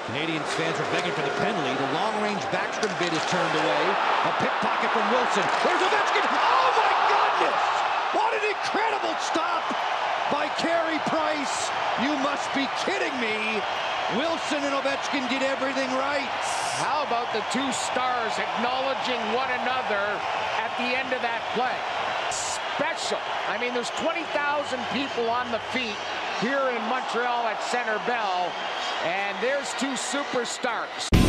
Canadians fans are begging for the penalty. The long-range Backstrom bid is turned away. A pickpocket from Wilson. There's Ovechkin. Oh, my goodness! What an incredible stop by Carey Price. You must be kidding me. Wilson and Ovechkin did everything right. How about the two stars acknowledging one another at the end of that play? Special. I mean, there's 20,000 people on the feet here in Montreal at Centre Bell, and there's two superstars.